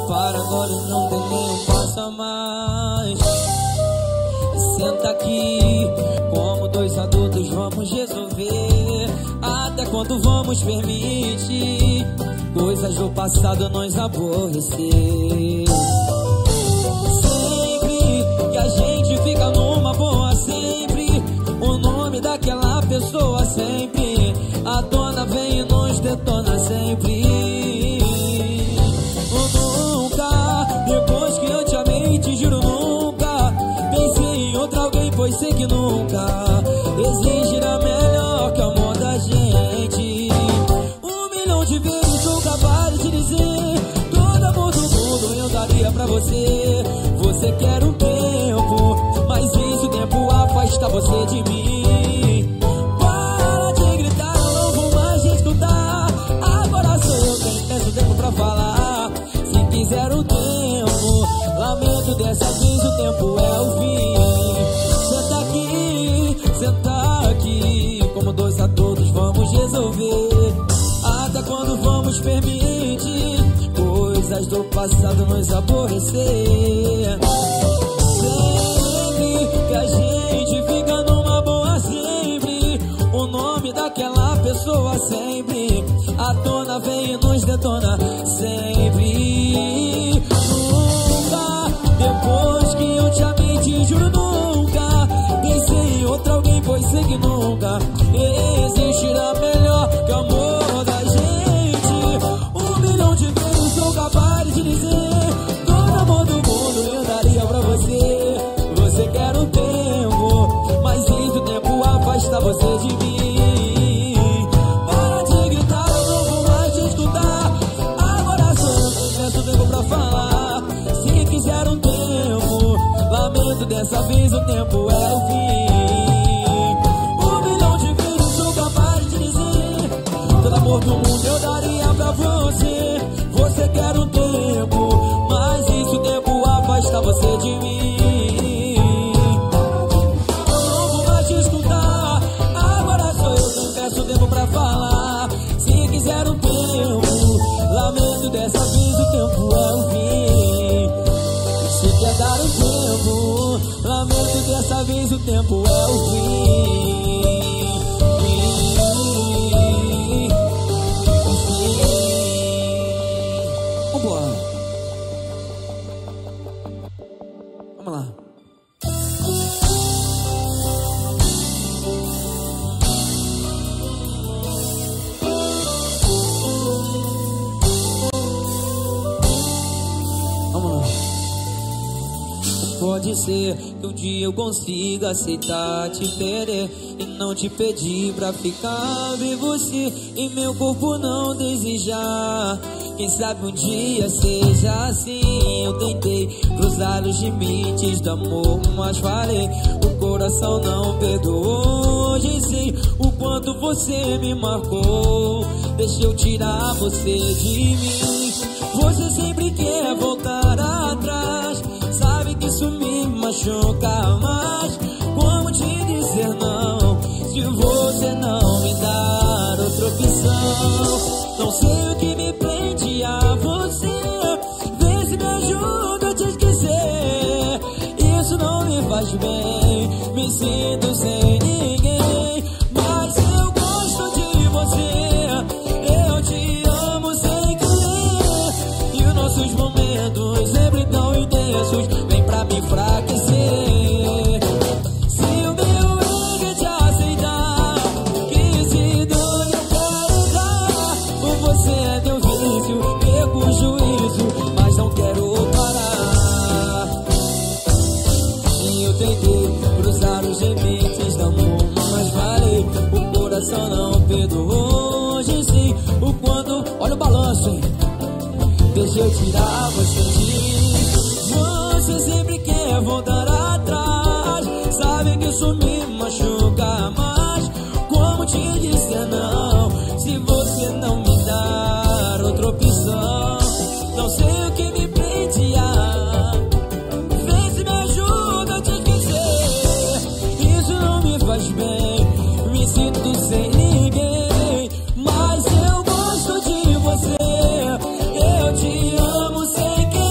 Para agora não tem nenhum passo a mais. Senta aqui, como dois adultos vamos resolver. Até quando vamos permitir coisas do passado nos aborrecer? Sempre que a gente fica numa boa, sempre o nome daquela pessoa sempre a dona vem e nos detona sempre. Nunca, depois que eu te amei, te juro nunca pensei em outra alguém, pois sei que nunca exigirá melhor que o amor da gente. 1.000.000 de vezes sou capaz de dizer todo amor do mundo eu daria pra você. Você quer um tempo, mas isso o tempo afasta você de mim. Para de gritar, eu não vou mais te escutar. Agora sou eu quem pensa o tempo pra falar. Se quiser o tempo, lamento, dessa vez o tempo é o fim. Senta aqui, como dois adultos vamos resolver. Até quando vamos permitir coisas do passado nos aborrecer? Sempre que a gente fica numa boa, sempre o nome daquela pessoa sempre a dona vem e nos detona sempre. Nunca, depois que eu te amei, te juro nunca pensei em outra alguém, pois sei que nunca existirá melhor que o amor da gente. 1.000.000 de vezes sou capaz de dizer todo amor do mundo eu daria pra você. Você quer um tempo, mas isso o tempo afasta você de mim. Para de gritar, eu não vou mais te escutar. Agora sou eu quem peço tempo pra falar. Se quiser um tempo, lamento, dessa vez o tempo é o fim. 1.000.000 de vezes sou capaz de dizer todo amor do mundo eu daria pra você. Você quer um tempo, mas isso o tempo afasta você de mim. Não vou mais te escutar. Agora sou eu quem peço tempo pra falar. Se quiser um tempo, lamento, dessa vez o tempo é o fim. Se quer dar um tempo, lamento, dessa vez o tempo é o fim. Vambora. Vamos lá. Pode ser que um dia eu consiga aceitar te perder e não te pedir pra ficar vivo se em meu corpo não desejar. Quem sabe um dia seja assim. Eu tentei cruzar os limites do amor, mas falei, o coração não perdoou. Hoje sei o quanto você me marcou. Deixa eu tirar você de mim. Você sempre quer voltar atrás, sabe que isso me machuca mais. Como te dizer não, se você não me dar outra opção? Não sei o que me prende a você. Vê se me ajuda a te esquecer. Isso não me faz bem, me sinto sem ninguém. Mas eu gosto de você, eu te amo sem querer. E os nossos momentos sempre tão intensos vem pra me enfraquecer. Se o meu erro é te aceitar, que se dane eu quero dar. Por você é teu vício, perco o juízo, mas não quero parar. E eu tentei cruzar os limites do amor, mas falei, o coração não perdoou. Hoje sim, o quanto... Olha o balanço, hein? Deixa eu tirar você de mim. Você sempre quer voltar atrás, sabe que isso me machuca mais. Como te dizer não, se você não me dar outra opção? Não sei o que me prende a... Vê se me ajuda a te esquecer. Isso não me faz bem, me sinto sem ninguém. Mas eu gosto de você, eu te amo sem querer.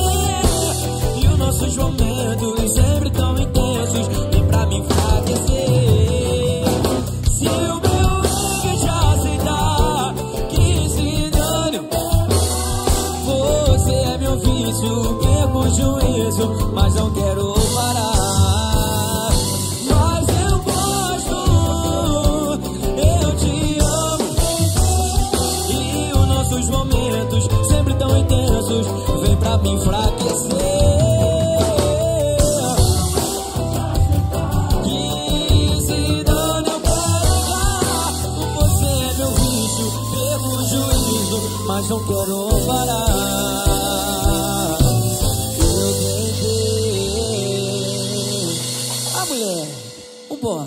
meu vício, perco o juízo, mas não quero parar. Mas eu gosto, eu te amo, e os nossos momentos sempre tão intensos vem pra me enfraquecer. Mas não quero parar. Eu tentei. A mulher, vambora.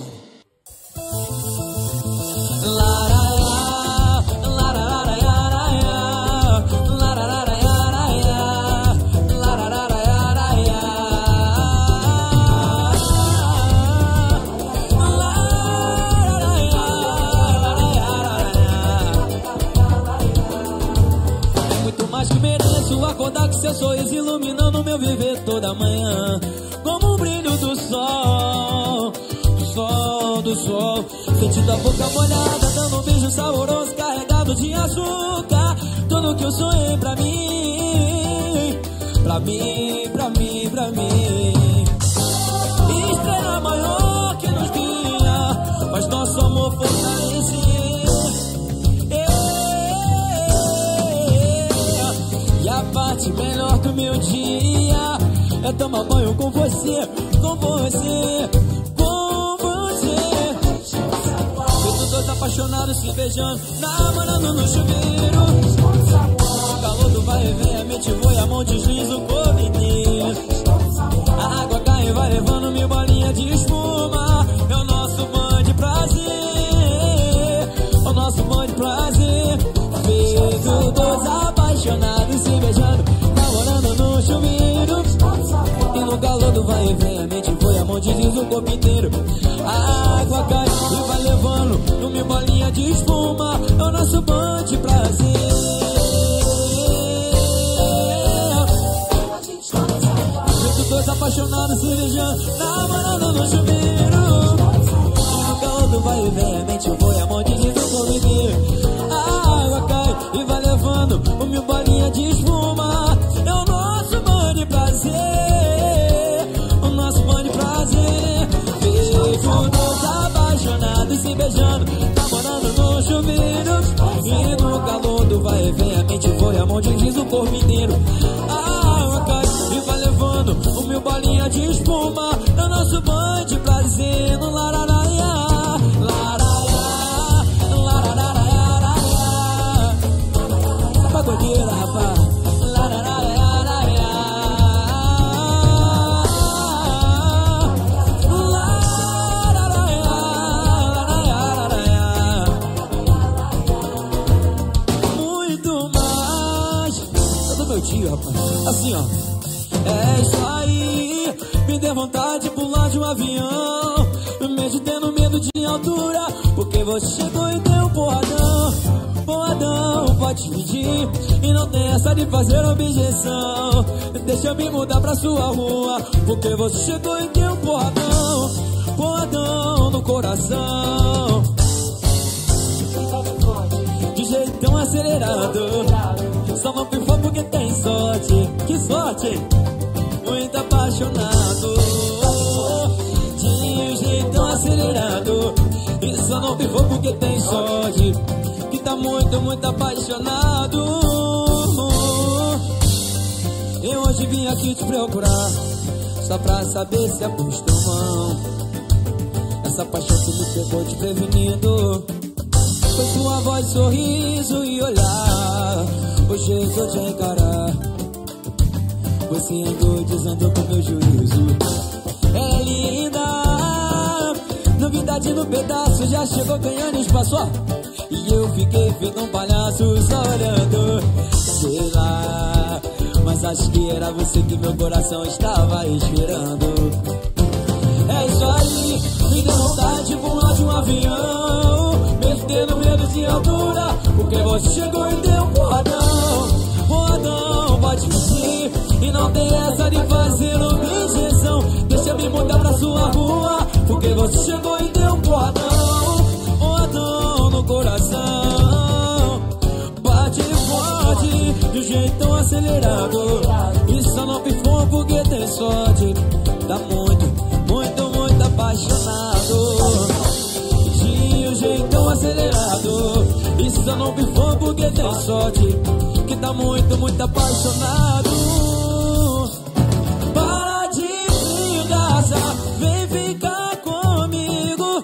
Acordar com seu sorriso iluminando meu viver toda manhã, como o brilho do sol, do sol. Sentindo a boca molhada, dando um beijo saboroso, carregado de açúcar. Tudo que eu sonhei pra mim, pra mim, pra mim, pra mim. Estrela maior que nos guia, mas nosso amor fortalece. A parte melhor do meu dia é tomar banho com você, com você, com você. Feito dois apaixonados se beijando, namorando no chuveiro. O calor do vai e vem, a mente voa e a mão desliza o corpo inteiro. A água cai e vai levando mil bolinhas de espuma. É o nosso banho de prazer, o nosso banho de prazer. Feito dois apaixonados se beijando, namorando no chuveiro. E no calor do vai e vem, a mente foi, a mão desliza o corpo inteiro. A água cai e vai levando no mil bolinha de espuma. É o nosso banho de prazer. Feito dois apaixonados se beijando, namorando no chuveiro. E no calor do vai e vem, a mente foi, a mão desliza o corpo inteiro. A água cai e vai levando o mil bolinha de espuma. É o nosso banho de prazer, o nosso banho de prazer. Feito dois apaixonados se beijando, namorando no chuveiro. E no calor do vai e vem, a mente foi, a mão desliza o corpo inteiro. A água cai e vai levando o mil bolinha de espuma. É o nosso banho de prazer. No lararaia, lararaia, lararaia. Pagodeira, rapaz. Muito mais. Todo meu tio, rapaz. Assim, ó. É isso aí. Me deu vontade de pular de um avião, mesmo tendo medo de altura, porque você chegou e deu um porradão. Porradão, pode pedir e não tem essa de fazer objeção. Deixa eu me mudar pra sua rua, porque você chegou e deu um porradão. Porradão no coração, de jeitão acelerado. Só não pifou porque tem sorte. Que sorte! Muito apaixonado, de jeitão acelerado. E só não pifou porque tem sorte, que tá muito, muito apaixonado. Eu hoje vim aqui te procurar, só pra saber se acostumam. Essa paixão que me pegou desprevenido, foi sua voz, sorriso e olhar, o jeito de encarar. Você andou desandou com meu juízo. É linda, novidade no pedaço, já chegou ganhando espaço, ó. E eu fiquei feito um palhaço só olhando. Sei lá, mas acho que era você que meu coração estava esperando. É isso aí, me deu vontade de pular de um avião, mesmo tendo medo de altura, porque você chegou e deu um porradão. Porradão, pode pedir e não tem essa de fazer objeção. Deixa eu me mudar pra sua rua, porque você chegou e deu um porradão. Porradão no coração, bate forte, de jeito tão acelerado. acelerado. E só não pifou porque tem sorte. Tá muito, muito, muito apaixonado. De um jeitão acelerado. E só não pifou porque tem sorte. Que tá muito, muito apaixonado. Para de brigar, vem ficar comigo.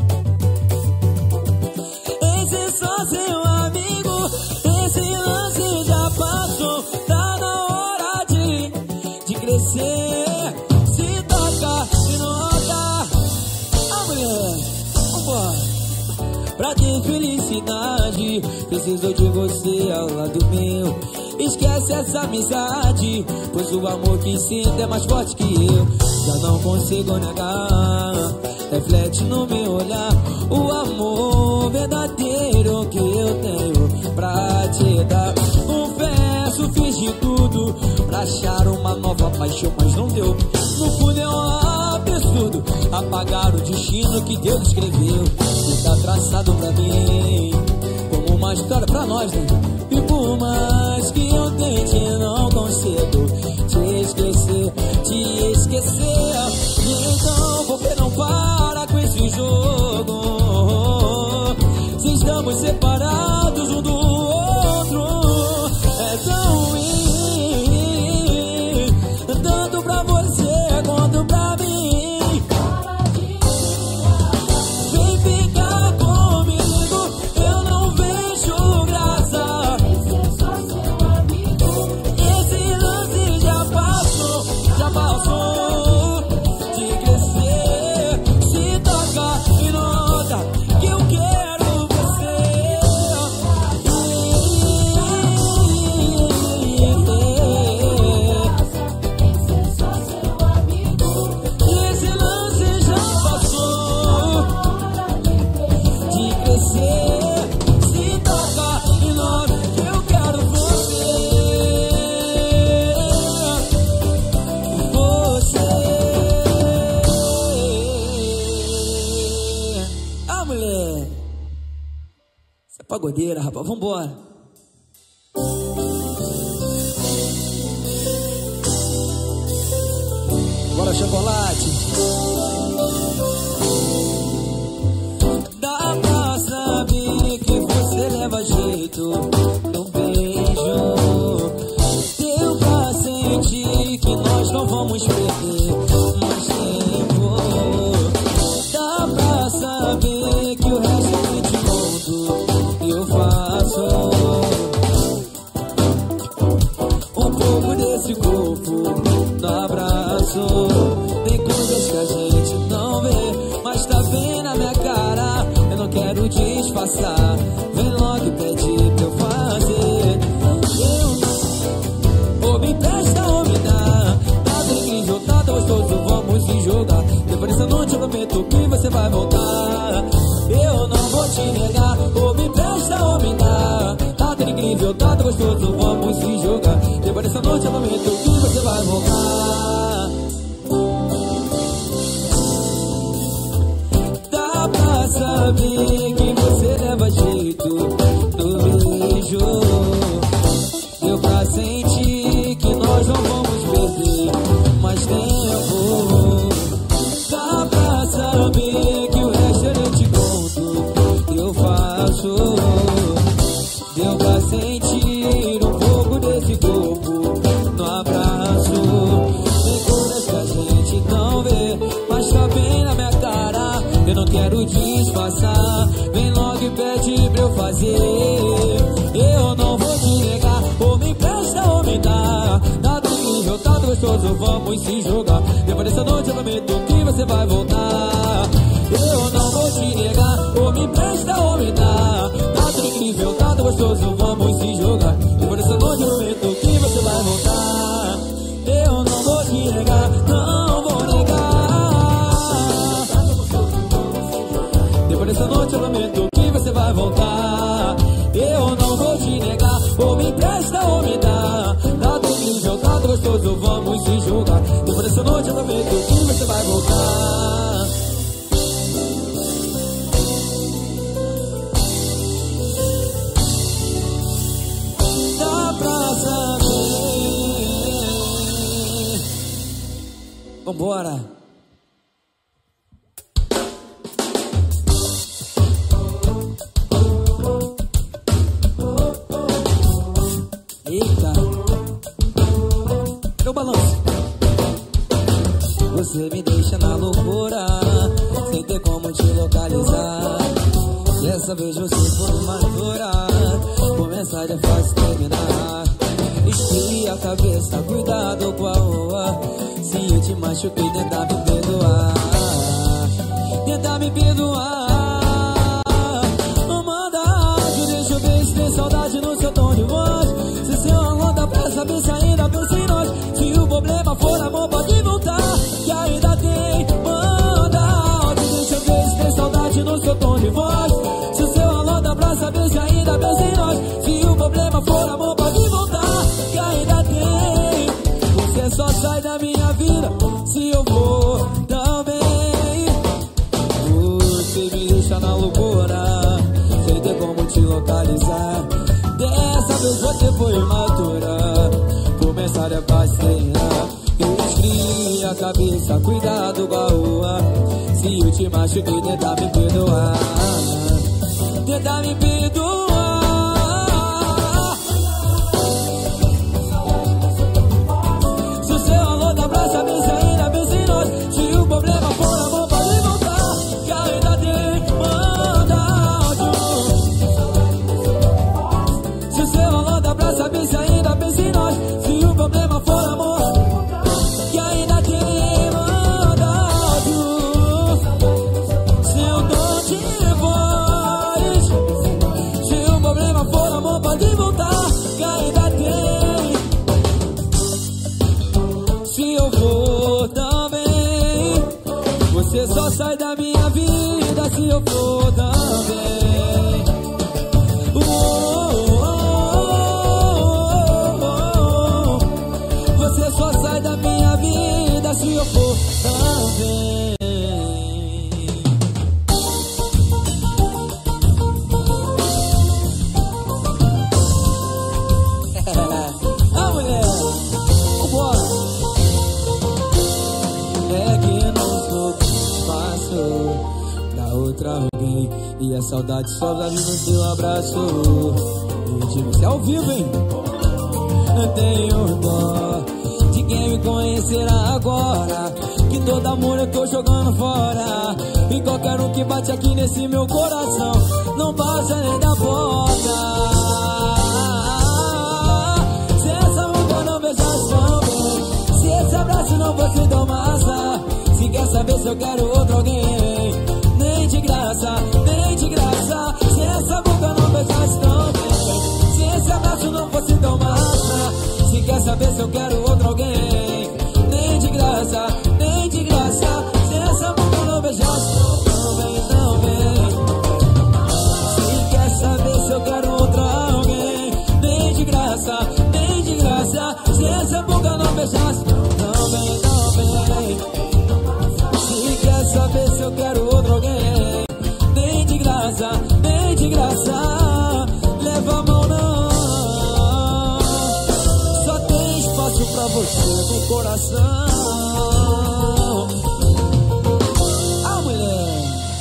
Esse é só seu amigo. Esse lance já passou. Tá na hora de crescer. Se toca e nota. Ah, mulher, vambora. Pra ter felicidade, preciso de você ao lado meu. Esquece essa amizade, pois o amor que sinto é mais forte que eu. Já não consigo negar, reflete no meu olhar o amor verdadeiro que eu tenho pra te dar. Confesso, fiz de tudo pra achar uma nova paixão, mas não deu. No fundo é um absurdo apagar o destino que Deus escreveu. E tá traçado pra mim como uma história pra nós, né? E por mais que eu tente, não consigo te esquecer, te esquecer. Então por que não para com esse jogo? Se estamos separados um do outro, é tão ruim, tanto pra você quanto pra mim. Vem ficar comigo, eu não vejo graça. Esse lance já passou, já passou de crescer. Se toca e nota que eu quero você. Esse lance já passou de crescer. Se toca e nota que eu quero você. Ah, mulher, você é pagodeira, rapaz, vambora. Bora, chocolate. Dá pra saber que você leva jeito no beijo. Deu pra sentir que nós não vamos perder mais tempo. Dá pra saber que o resto eu te conto. Eu faço um pouco desse corpo no abraço. Tem coisas que a gente não vê, mas tá bem na minha cara. Eu não quero disfarçar. Vem logo e pede pra eu fazer. Ou me empresta ou me dá. Tá tão incrível, tá tão gostoso, vamos se jogar. Depois dessa noite eu prometo que você vai voltar. Eu não vou te negar. Ou me empresta ou me dá. Tá tão incrível, tá tão gostoso, vamos se jogar. Depois dessa noite eu prometo que você vai voltar. Dá pra saber que você leva jeito no beijo. Deu pra sentir que nós não vamos perder mais tempo. Dá pra saber que o resto eu te conto. Eu faço. Deu pra sentir um pouco desse corpo no abraço. Tem coisas que a gente não vê, mas tá bem na minha cara. Eu não quero disfarçar. Vem logo e pede pra eu fazer. Eu não vou te negar. Ou me empresta ou me dá. Tá tão incrível, tá tão gostoso, vamos se jogar. Depois dessa noite eu prometo que você vai voltar. Eu não vou te negar. Ou me empresta ou me dá. Tá tão incrível, tá tão gostoso, vamos se jogar. Depois dessa noite eu prometo que você vai voltar. Eu não vou te negar, não vou negar. Depois dessa noite eu prometo que você vai voltar. Eu não vou te negar. Ou me empresta ou me dá. Tá tão incrível, tá tão gostoso, vamos se jogar. Depois dessa noite eu prometo que você vai voltar. Dá pra saber Vambora. Eita. Cadê o balanço? Você me deixa na loucura, sem ter como te localizar. Dessa vez você foi madura, começar é fácil terminar. Esfria a cabeça, cuidado com a rua. Se eu te machuquei, tenta me perdoar. Tenta me perdoar. Não manda áudio, deixa eu ver se tem saudade no seu tom de voz. Se seu amor dá pra saber se ainda pensa em nós. Se o problema for amor, pode voltar, que ainda tem. Manda áudio, deixa eu ver se tem saudade no seu tom de voz. Se seu amor dá pra saber se ainda pensa em nós. Se o problema for amor, pode voltar, que ainda tem. Você só sai da minha vida se eu for também. Você me deixa na loucura, sem ter como te localizar. Dessa vez você foi imatura, começar é fácil terminar. Eu esfria a cabeça, cuidado com a rua. Se eu te machuquei, tenta me perdoar. Tenta me perdoar. Se o seu amor dá pra saber se ainda pensa em nós. Se o problema for amor, pode voltar, que ainda tem. Manda áudio. Se o seu amor dá pra saber se ainda pensa em nós. Se o problema for amor, que ainda tem. Manda áudio. Seu tom de voz. Se o problema for amor, pode voltar, que ainda tem. Se eu for também, você só sai da minha vida se eu for também. Você só sai da minha vida se eu for também. Ah, mulher, vambora. É que não sou fácil pra outra alguém, e a saudade só vai vir no seu abraço. E de você ao vivo, hein? Eu tenho dó de quem me conhecerá agora, que todo amor eu tô jogando fora. E qualquer um que bate aqui nesse meu coração não passa nem da porta. Se essa boca não beijasse tão bem, se esse abraço não fosse tão massa, se quer saber se eu quero outro alguém, nem de graça, nem de graça. Se essa boca não beijasse tão bem, se esse abraço não fosse tão massa, se quer saber se eu quero outro alguém, nem de graça, nem de graça. Se essa boca não beijasse tão bem, tão bem, se quer saber se eu quero outro alguém, nem de graça, nem de graça. Se essa boca não beijasse tão bem, tão bem, se quer saber se eu quero outro alguém, nem de graça, nem de graça. Leva a mão não, só tem espaço pra você no coração. Ah, mulher.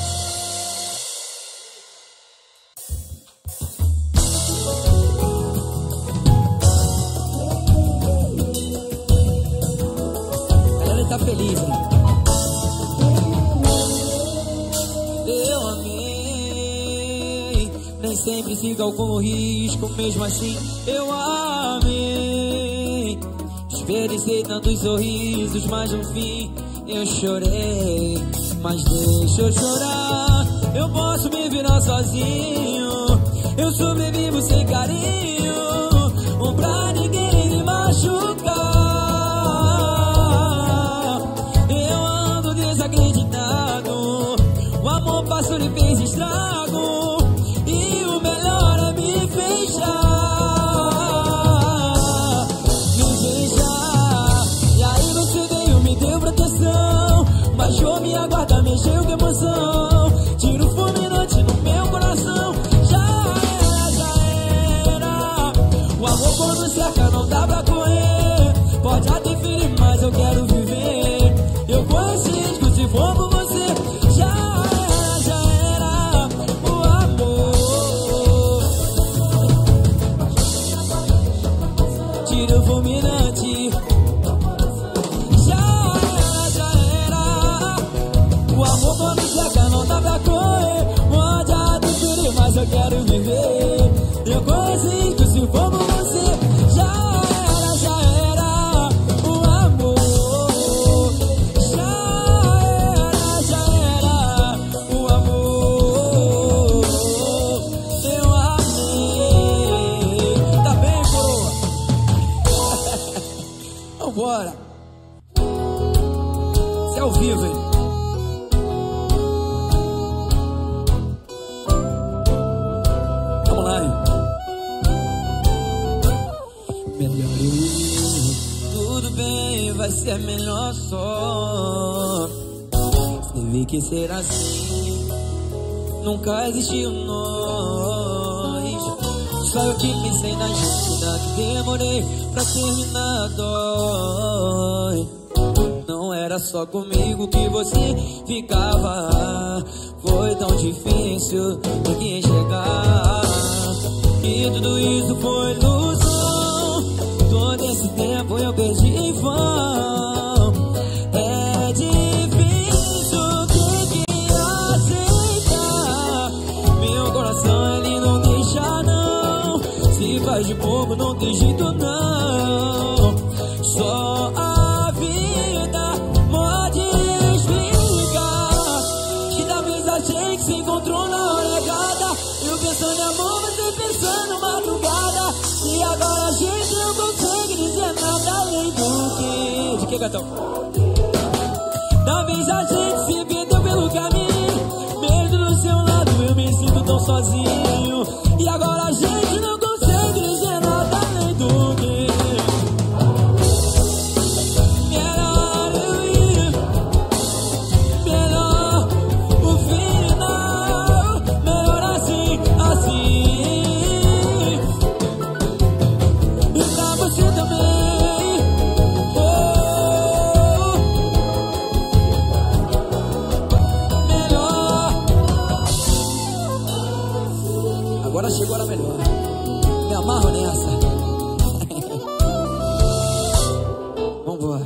A galera tá feliz, hein? Eu amei, nem sempre se calcula o risco, mesmo assim eu amei. Desperdiçei tantos sorrisos, mas no fim eu chorei. Mas deixa eu chorar, eu posso me virar sozinho. Eu sobrevivo sem carinho, pra ninguém me machucar. Eu ando desacreditado, o amor passou e fez estrago, e o melhor é me fechar, me beijar. E aí você veio, me deu proteção, baixou minha guarda, mexeu com emoção, tiro fulminante no meu coração. Já era. O amor quando cerca não dá pra correr, pode até ferir, mas eu quero viver. Vambora. Isso é ao vivo, hein? Vamos lá, hein? Melhor eu ir. Tudo bem, vai ser melhor só. Teve que ser assim. Nunca existiu nós. Só eu que pensei na gente, que demorei pra terminar, dói. Não era só comigo que você ficava. Foi tão difícil ter que enxergar que tudo isso foi ilusão. Todo esse tempo eu perdi em vão. É difícil ter que aceitar. Meu coração ele não deixa não. Se faz de bobo não tem jeito não. Só a vida pode explicar que talvez a gente se encontrou na hora errada. Eu pensando em amor, você pensando madrugada. E agora a gente não consegue dizer nada além do que... De que, gatão? Talvez a gente se perdeu pelo caminho. Mesmo do seu lado eu me sinto tão sozinho. E agora a gente não consegue dizer nada além do que... Melhor eu ir, melhor o final. Melhor assim, assim. E pra você também. Oh, melhor. Agora chegou a melhor. Me amarro nessa. Vambora.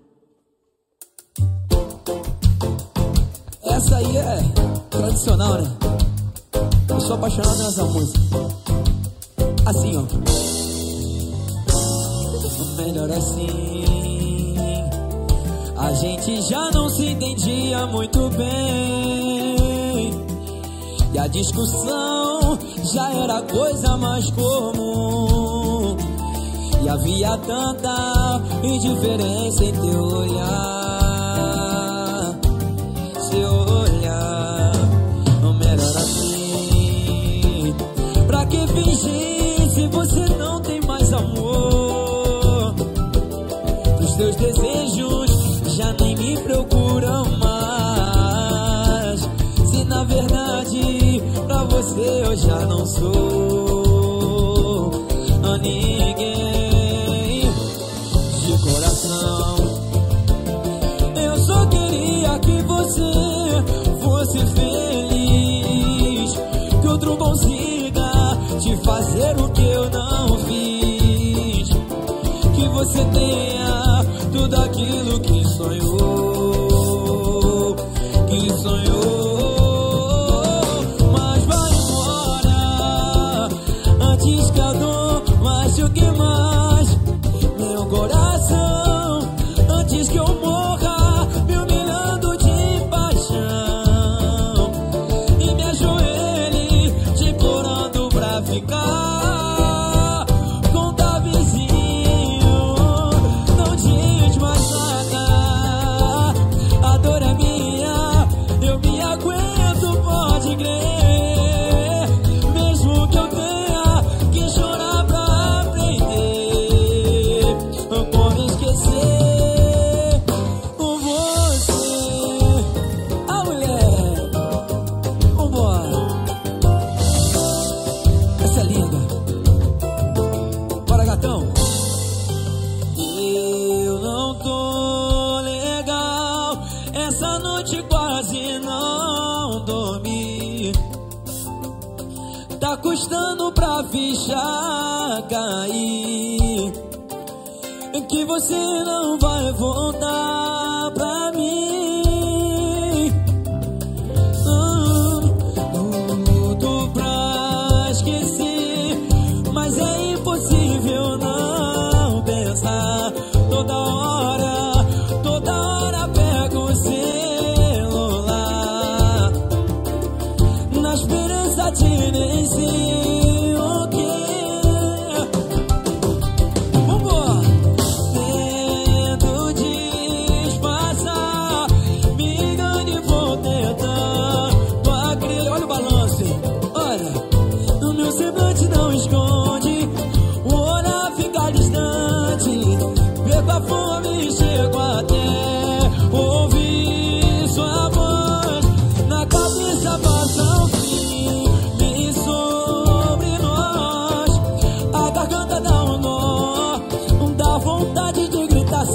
Essa aí é tradicional, né? Eu sou apaixonado nessa música. Assim, ó. Melhor assim. A gente já não se entendia muito bem. E a discussão já era coisa mais comum. E havia tanta indiferença em teu olhar. Seu olhar. Melhor assim. Pra que fingir se você não tem mais amor? Os teus desejos já nem me procuram mais. Se na verdade pra você eu já não sou ninguém de coração. Eu só queria que você fosse feliz, que outro consiga te fazer o que eu não fiz, que você tenha tudo aquilo que sonhou, que sonhou. Mas vai embora antes que a dor machuque mais meu coração, antes que eu morra me humilhando de paixão e me ajoelhe te implorando pra ficar com tá vizinho. Não diz mais nada, a dor é minha, eu me aguento, pode crer. Mesmo que eu tenha que chorar pra aprender como esquecer você. A mulher, vambora. Essa é linda. Bora, gatão. Eu não tô legal, essa noite quase não dormi. Tá custando pra ficha cair, que você não vai voltar pra mim. Tudo pra esquecer, mas é impossível não pensar. Toda hora pego o celular, na esperança de nem sei o que. Vambora.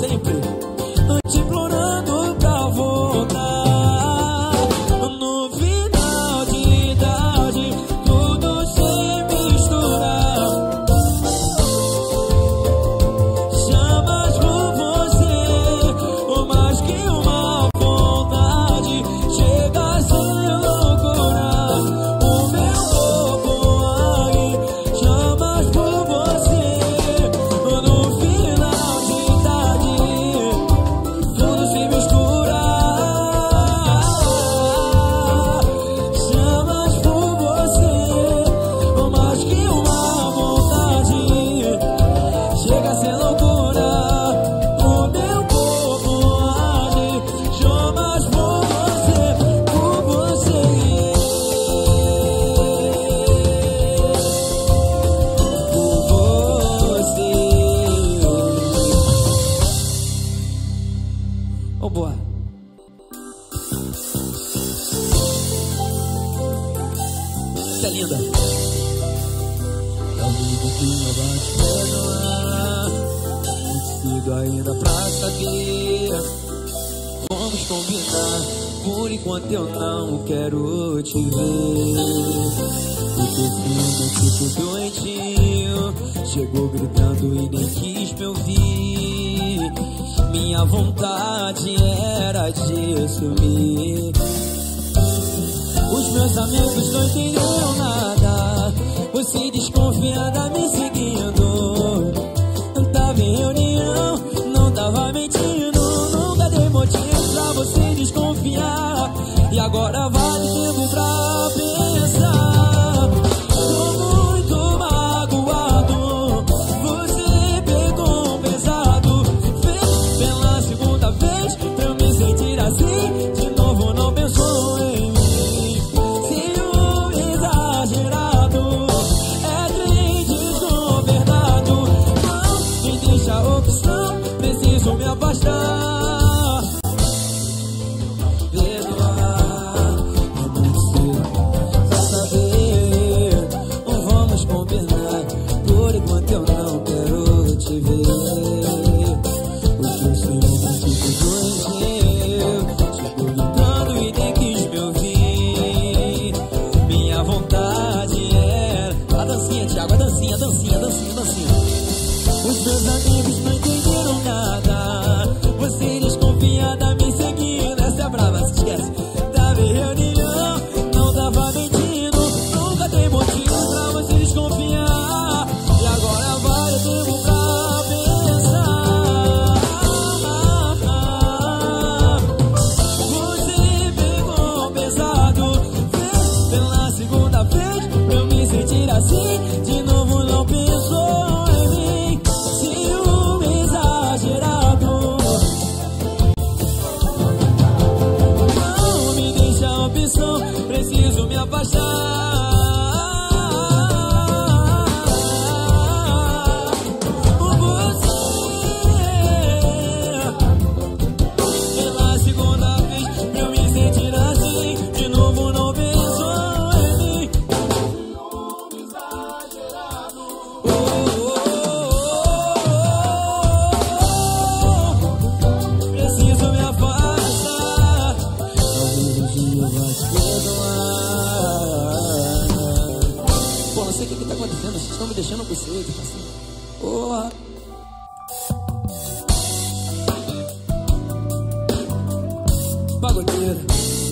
sempre te implorando pra voltar. No final de idade, tudo se misturar. Chamas por você, por mais que uma vontade chega a se loucura. O meu corpo aí, chamas por você. No final de idade, tudo se mistura. Chamas por você, por mais que uma vontade chega a ser loucura. O meu corpo age, chamas por você, por você. Oh, boa. Você é linda. Talvez que eu vá te perdoar. Muito cedo ainda pra saber. Vamos combinar. Por enquanto eu não quero te ver. O teu filho tipo doentinho chegou gritando e nem quis me ouvir. Minha vontade era de sumir. Os meus amigos não entenderam nada. Você desconfiada me seguindo. Não tava em reunião, não tava mentindo. Nunca dei motivo pra você desconfiar. E agora vale tempo pra pensar. Tô muito magoado. Você pegou pesado. Fez pela segunda vez pra eu me sentir assim. De novo não pensou em mim. Ciúme exagerado, é trem desgovernado. Não me deixa a opção, preciso me afastar. Perdoar é muito cedo pra saber. Vamos combinar. Por enquanto eu não quero te ver. O teu ciúme tipo doentio chegou gritando e nem quis me ouvir. Minha vontade era a dancinha, Thiago, a dancinha, dancinha, dancinha, dancinha. Os meus amigos não entenderam nada. Você desconfiada me seguindo. Essa é brava, se esquece. Tava em reunião, não tava mentindo. Nunca tem motivo pra você desconfiar. E agora vai tempo pra pensar. Você pegou pesado. Fez pela segunda vez pra eu me sentir assim. De novo não pensou em mim. Ciúme exagerado, não me deixa a opção, preciso me afastar. Por você, pela segunda vez pra eu me sentir assim. De novo não pensou em mim. Oh, oh, oh, oh. Preciso me afastar. Talvez um dia eu vá te perdoar. Pô, não sei o que tá acontecendo. Vocês estão me deixando com sede, assim. Porra. Pagodeira.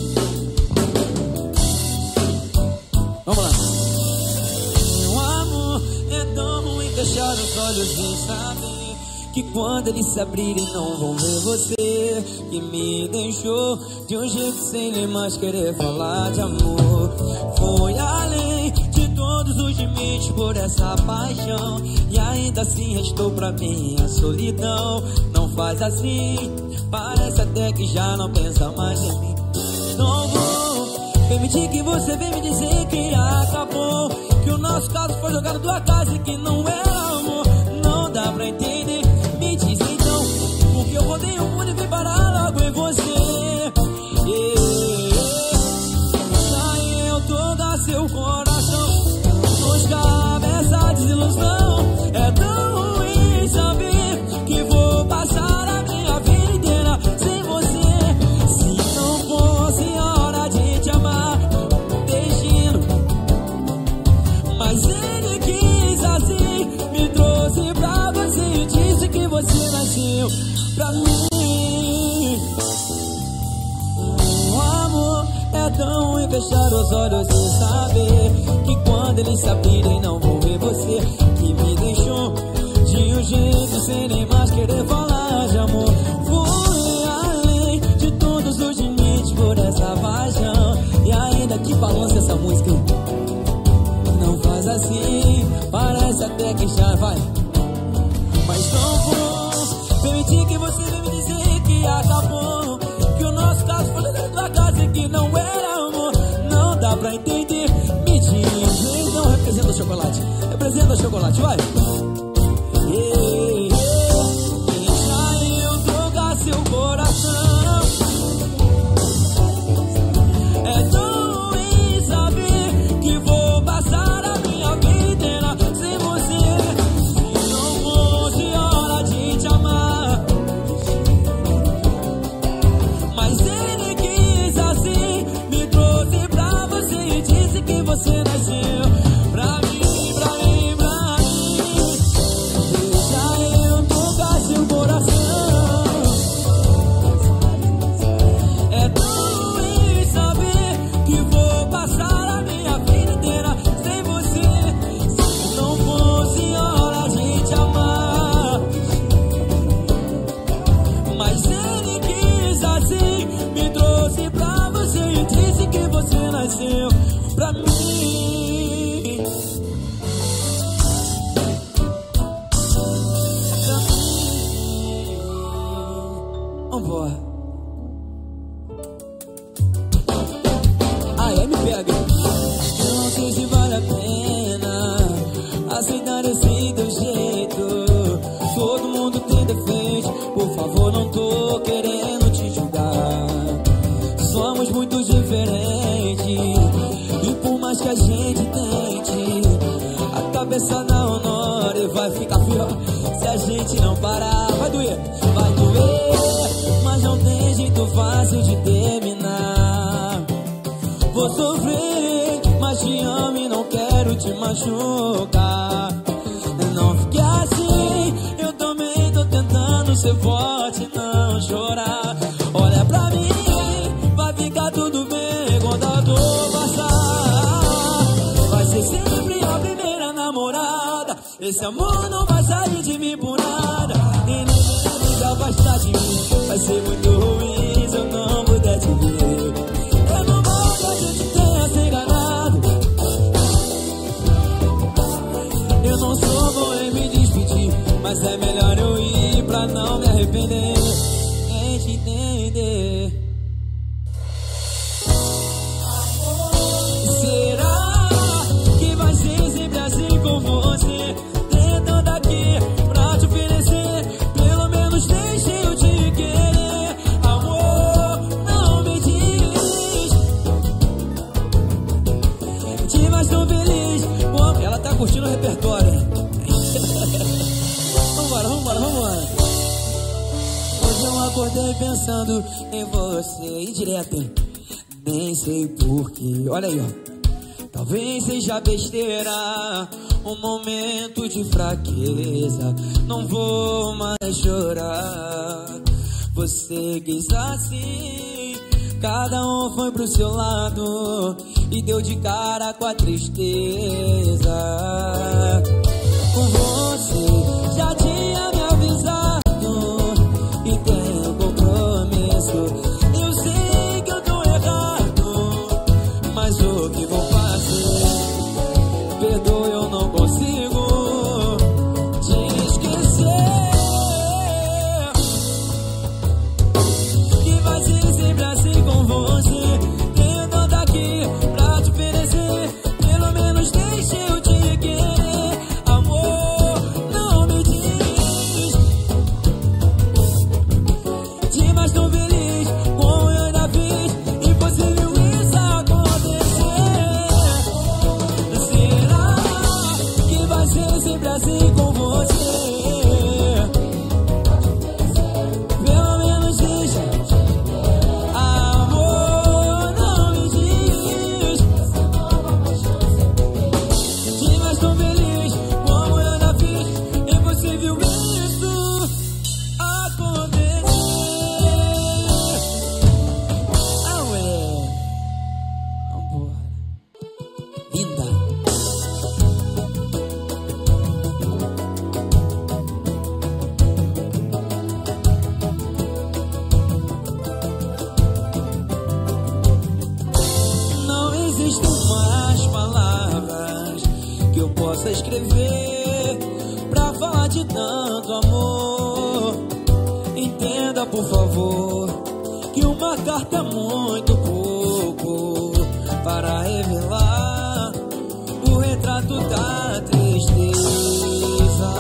Vamos lá. Meu amor é tão ruim fechar os olhos e saber que quando eles se abrirem não vão ver você. Que me deixou de um jeito sem nem mais querer falar de amor. Foi além de todos os limites por essa paixão. E ainda assim restou pra mim a solidão. Não faz assim, parece até que já não pensa mais em mim. Não vou permitir que você venha me dizer que acabou. Que o nosso caso foi jogado do acaso e que não era amor. Não dá pra entender, me diz então, porque eu rodei o mundo e vim parar logo em você. Saiu toda seu coração, nos cabe essa desilusão. É tão ruim saber que vou passar a pra mim. O amor é tão ruim fechar os olhos e saber que quando eles se abrirem não vou ver você, que me deixou de um jeito sem nem mais querer falar de amor. Fui além de todos os limites por essa paixão, e ainda que balança essa música. Não faz assim, parece até que já vai. Mas não vou permitir que você venha me dizer que acabou, que o nosso caso foi dentro da casa e que não era amor. Não dá pra entender, me diz. Então representa o chocolate, representa o chocolate, vai. Deixa eu tocar seu coração. É tão ruim saber que vou passar a minha vida inteira sem você. Se não fosse hora de te amar, mas ele quis assim, me trouxe pra você e disse que você nasceu pra mim. Pra mim, vambora. Aí me pega. Eu não sei se vale a pena aceitar esse teu jeito. Todo mundo tem defeito, por favor, não tô querendo te julgar. Somos muito diferentes, e por mais que a gente tente, a cabeça não honra e vai ficar pior se a gente não parar. Vai doer, mas não tem jeito fácil de terminar. Vou sofrer, mas te amo e não quero te machucar. Não fique assim, eu também tô tentando ser forte e não chorar. Olha pra mim, vai ficar tudo bem quando a dor passar. Vai ser sempre a primeira namorada. Esse amor não vai sair de mim por nada, e nem se afastar de mim. Vai ser muito ruim se eu não puder te ver. É normal que a gente tenha se enganado. Eu não sou bom em me despedir, mas é melhor eu ir pra não me arrepender. Tente entender. Com você, tentando aqui pra te oferecer, pelo menos deixe eu te querer. Amor, não me diz, te faz tão feliz. Bom, ela tá curtindo o repertório. Vambora. Hoje eu acordei pensando em você e direto, hein? Nem sei porquê, olha aí, ó. Talvez seja besteira, um momento de fraqueza. Não vou mais chorar. Você quis assim, cada um foi pro seu lado e deu de cara com a tristeza. Com você já tinha me avisado e tenho compromisso. Eu sei que eu tô errado, mas o que vou fazer? Perdoa, eu não consigo te esquecer. Que vai ser sempre assim com você, tentando aqui pra te oferecer, pelo menos deixa eu te querer. Amor, não me diz, pra escrever, pra falar de tanto amor. Entenda, por favor, que uma carta é muito pouco para revelar o retrato da tristeza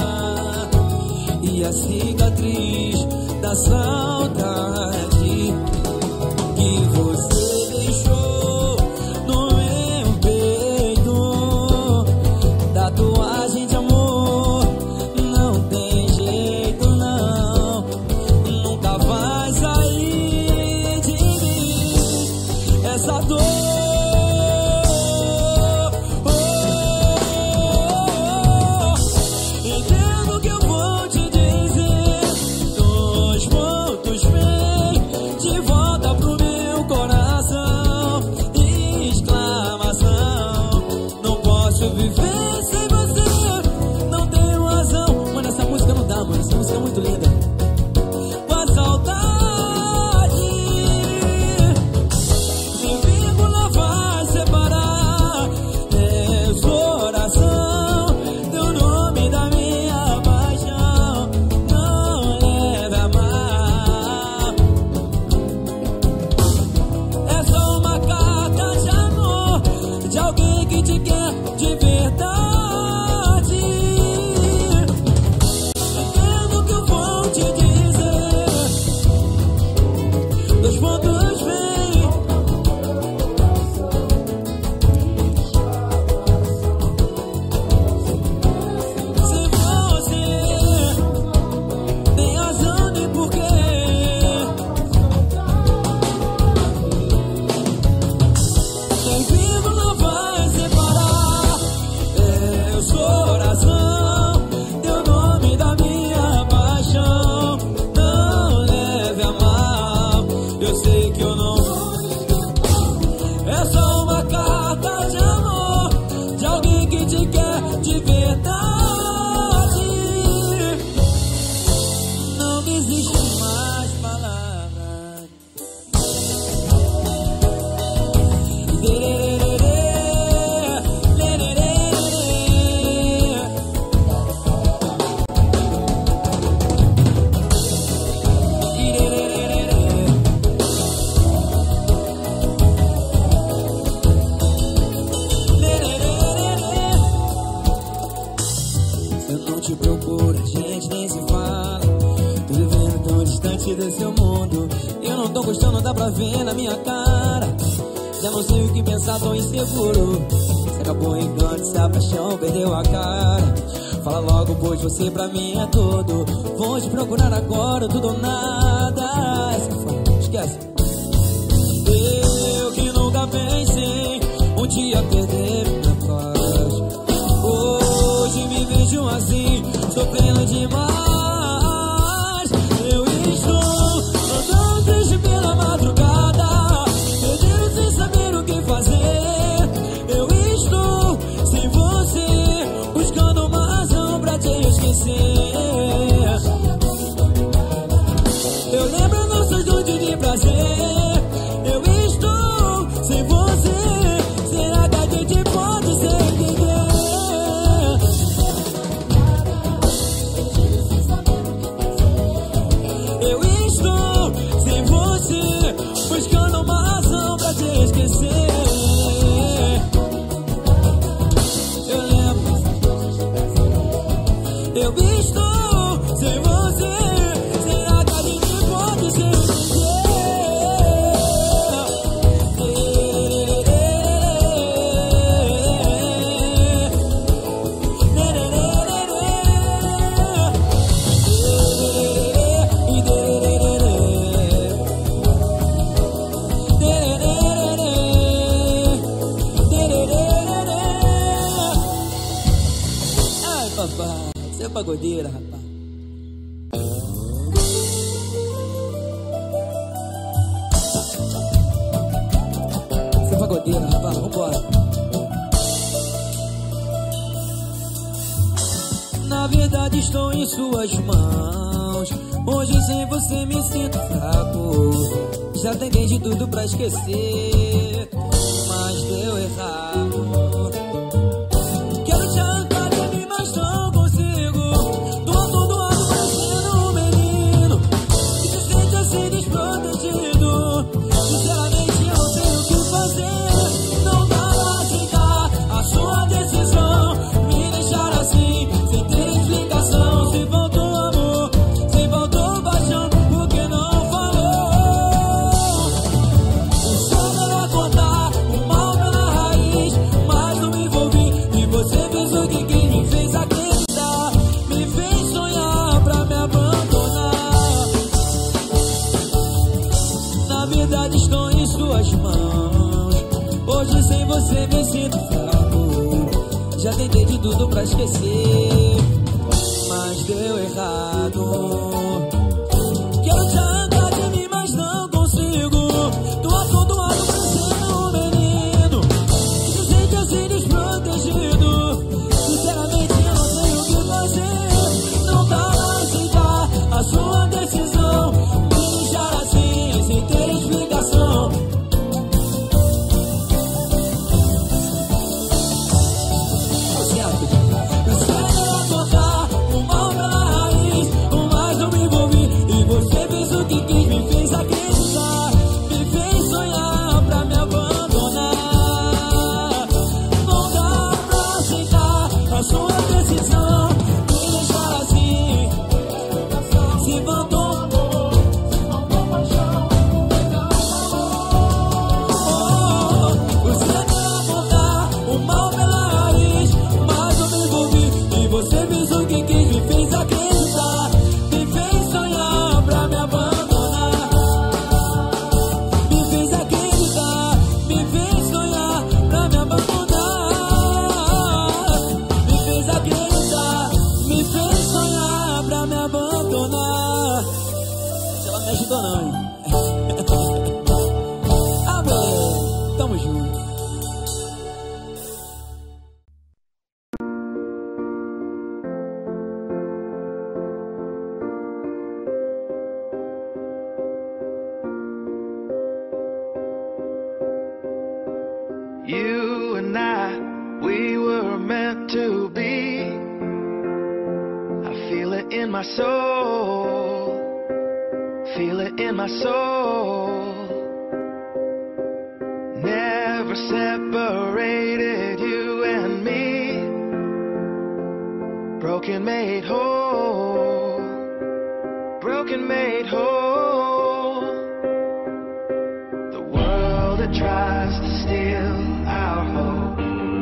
e a cicatriz da saudade que você deixou no meu peito. Tatuagem de amor não tem jeito, não, nunca vai sair de mim essa dor. Entendo o que eu vou te dizer, 2 pontos bem de volta pro meu coração, exclamação, não posso viver sem você, não tenho razão. Mano, essa música não dá, mano, essa música é muito linda. Com a saudade, sem vírgula vai separar, exploração, teu nome da minha paixão, não leve a mal. É só uma carta de amor de alguém que te quer de verdade. Entendo o que eu vou te dizer, 2 pontos bem. Se você tem razão nem porquê, sem vírgula vai separar, eu sou oração, teu nome da minha paixão, não leve a mal, eu sei que eu não. É só uma carta de amor de alguém que te quer de verdade. Não existe mais palavras. Se eu não te procuro, a gente nem se fala. Tô vivendo tão distante desse seu mundo, eu não tô gostando, dá pra ver na minha cara. Já não sei o que pensar, tô inseguro. Se acabou engano, se a paixão perdeu a cara. Fala logo, pois você pra mim é tudo. Vou te procurar agora, tudo ou nada. Essa foi, esquece. Eu que nunca pensei um dia perder minha paz, hoje me vejo assim, sofrendo demais. Eu estou andando triste pela madrugada, perdendo sem saber o que fazer. Eu estou sem você, buscando uma razão pra te esquecer. Eu lembro nossos noites de prazer. Eu estou sem você, será que a gente pode se entender? Eu estou sem você, buscando uma razão pra te esquecer. Eu lembro. Eu estou sem você, será que a gente pode se papai, você é pagodeira, rapaz. Você é pagodeira, rapaz, vambora. Na verdade estou em suas mãos. Hoje sem você me sinto fraco. Já tentei de tudo pra esquecer, mas deu errado. Quero te verdade estão em suas mãos. Hoje sem você me sinto fraco. Já tentei de tudo pra esquecer, mas deu errado. Quero te arrancar de mim, mas não consigo. Tô atordoado parecendo um menino, se sente assim desprotegido. Sinceramente eu não sei o que fazer. Não dá pra aceitar a sua decisão de deixar assim, sem ter explicação. You and I, we were meant to be. I feel it in my soul, feel it in my soul. Never separated, you and me. Broken made whole, broken made whole. The world that tries to steal our hope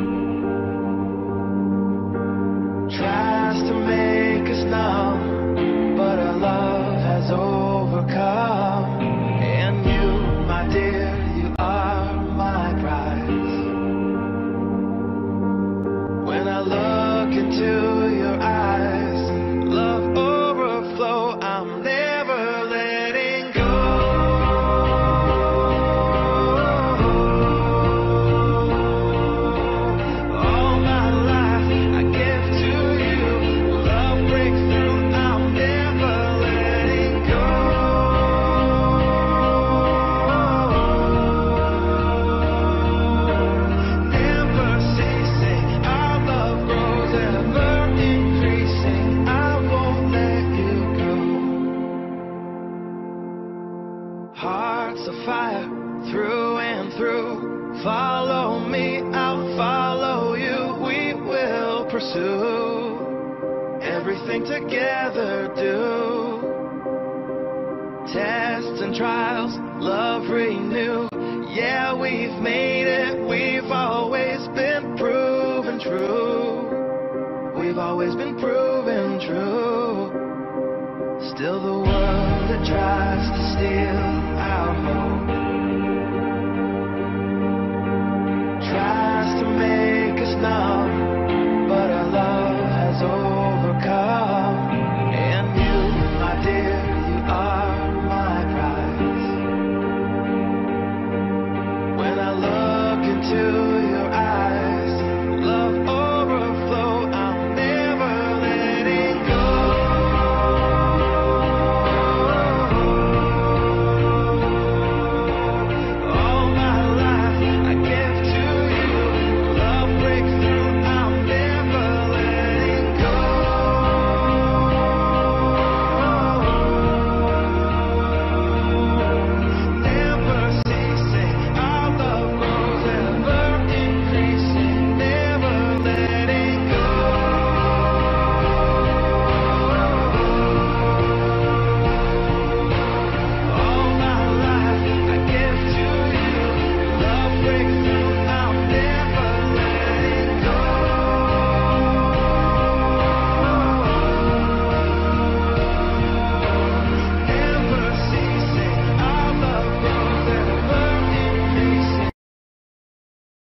tries to make us numb, but our love has overcome. And you, my dear, you are my prize. When I look into your eyes, love overflow, I'm never letting go. All my life I give to you. Love breaks through, I'm never letting go. Never ceasing, our love grows ever increasing. I won't let you go. Hearts of fire through and through. Follow me, I'll follow you. We will pursue everything together. Do tests and trials, love renew. Yeah, we've made it. We've always been proven true. We've always been proven true. Still the world that tries